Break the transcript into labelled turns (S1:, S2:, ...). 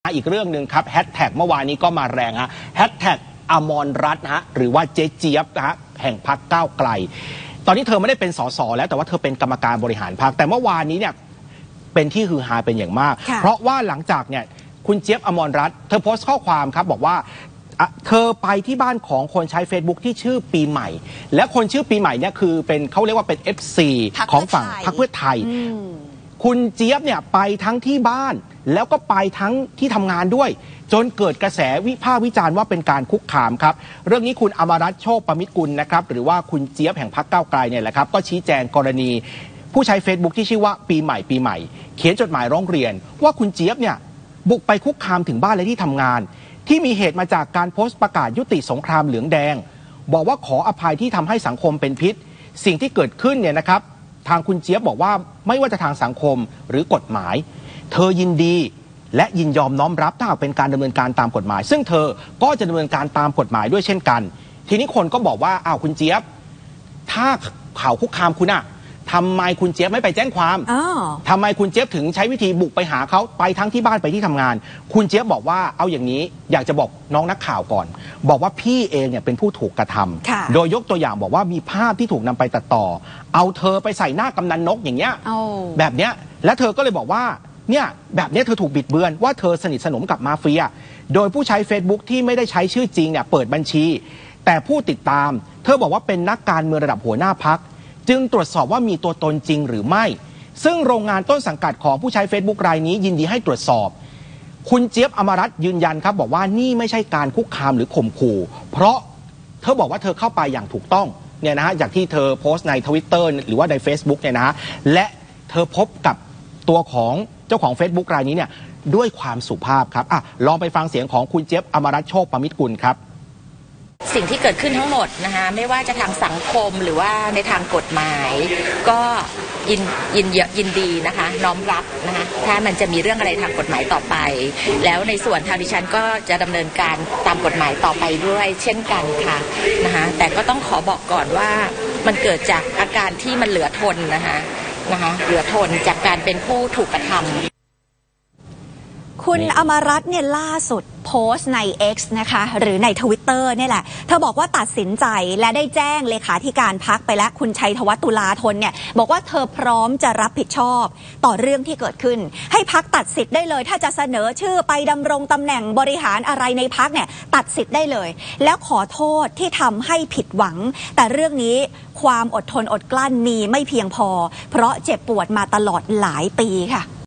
S1: อีกเรื่องหนึ่งครับแฮชแท็กเมื่อวานนี้ก็มาแรงฮะแฮชแท็กอมรรัตน์ฮะหรือว่าเจ๊เจี๊ยบนะฮะแห่งพรรคก้าวไกลตอนนี้เธอไม่ได้เป็นสสแล้วแต่ว่าเธอเป็นกรรมการบริหารพรรคแต่เมื่อวานนี้เนี่ยเป็นที่ฮือฮาเป็นอย่างมากเพราะว่าหลังจากเนี่ยคุณเจี๊ยบอมรรัตน์เธอโพสต์ข้อความครับบอกว่าเธอไปที่บ้านของคนใช้ Facebook ที่ชื่อปีใหม่และคนชื่อปีใหม่เนี่ยคือเป็นเขาเรียกว่าเป็น FC ของฝั่งพรรคเพื่อไทยคุณเจี๊ยบเนี่ยไปทั้งที่บ้านแล้วก็ไปทั้งที่ทำงานด้วยจนเกิดกระแสวิพากษ์วิจารณ์ว่าเป็นการคุกคามครับเรื่องนี้คุณอมรรัตน์โชคประมิตรกุลนะครับหรือว่าคุณเจี๊ยบแห่งพรรคก้าวไกลเนี่ยแหละครับก็ชี้แจงกรณีผู้ใช้ Facebook ที่ชื่อว่าปีใหม่เขียนจดหมายร้องเรียนว่าคุณเจี๊ยบเนี่ยบุกไปคุกคามถึงบ้านและที่ทำงานที่มีเหตุมาจากการโพสต์ประกาศยุติสงครามเหลืองแดงบอกว่าขออภัยที่ทำให้สังคมเป็นพิษสิ่งที่เกิดขึ้นเนี่ยนะครับทางคุณเจี๊ยบบอกว่าไม่ว่าจะทางสังคมหรือกฎหมายเธอยินดีและยินยอมน้อมรับถ้าหากเป็นการดำเนินการตามกฎหมายซึ่งเธอก็จะดำเนินการตามกฎหมายด้วยเช่นกันทีนี้คนก็บอกว่าอ้าวคุณเจี๊ยบถ้าข่าวคุกคามคุณอะทำไมคุณเจี๊ยบไม่ไปแจ้งความทำไมคุณเจี๊ยบถึงใช้วิธีบุกไปหาเขาไปทั้งที่บ้านไปที่ทำงานคุณเจี๊ยบบอกว่าเอาอย่างนี้อยากจะบอกน้องนักข่าวก่อนบอกว่าพี่เองเนี่ยเป็นผู้ถูกกระทำโดยยกตัวอย่างบอกว่ามีภาพที่ถูกนำไปตัดต่อเอาเธอไปใส่หน้ากำนันนกอย่างเงี้ยแบบเนี้ยและเธอก็เลยบอกว่าเนี่ยแบบนี้เธอถูกบิดเบือนว่าเธอสนิทสนมกับมาเฟียโดยผู้ใช้ Facebook ที่ไม่ได้ใช้ชื่อจริงเนี่ยเปิดบัญชีแต่ผู้ติดตามเธอบอกว่าเป็นนักการเมืองระดับหัวหน้าพรรคจึงตรวจสอบว่ามีตัวตนจริงหรือไม่ซึ่งโรงงานต้นสังกัดของผู้ใช้ Facebook รายนี้ยินดีให้ตรวจสอบคุณเจี๊ยบอมรรัตน์ยืนยันครับบอกว่านี่ไม่ใช่การคุกคามหรือข่มขู่เพราะเธอบอกว่าเธอเข้าไปอย่างถูกต้องเนี่ยนะฮะจากที่เธอโพสต์ใน Twitter หรือว่าใน Facebook เนี่ยนะฮะและเธอพบกับตัวของเจ้าของ Facebook รายนี้เนี่ยด้วยความสุภาพครับลองไปฟังเสียงของคุณเจี๊ยบอมรรัตน์โชคประมิตรกุลครับ
S2: สิ่งที่เกิดขึ้นทั้งหมดนะคะไม่ว่าจะทางสังคมหรือว่าในทางกฎหมายก็ยินดีนะคะน้อมรับนะคะถ้ามันจะมีเรื่องอะไรทางกฎหมายต่อไปแล้วในส่วนทางดิฉันก็จะดำเนินการตามกฎหมายต่อไปด้วยเช่นกันค่ะนะคะแต่ก็ต้องขอบอกก่อนว่ามันเกิดจากอาการที่มันเหลือทนนะคะเหลือทนจากการเป็นผู้ถูกกระทำ
S3: คุณอมรรัตน์เนี่ยล่าสุดโพสต์ใน X นะคะหรือใน Twitter เนี่ยแหละเธอบอกว่าตัดสินใจและได้แจ้งเลขาธิการพรรคไปแล้วคุณชัยธวัฒน์ตุลาธนเนี่ยบอกว่าเธอพร้อมจะรับผิดชอบต่อเรื่องที่เกิดขึ้นให้พรรคตัดสิทธิ์ได้เลยถ้าจะเสนอชื่อไปดำรงตำแหน่งบริหารอะไรในพรรคเนี่ยตัดสิทธิ์ได้เลยแล้วขอโทษที่ทำให้ผิดหวังแต่เรื่องนี้ความอดทนอดกลั้นมีไม่เพียงพอเพราะเจ็บปวดมาตลอดหลายปีค่ะ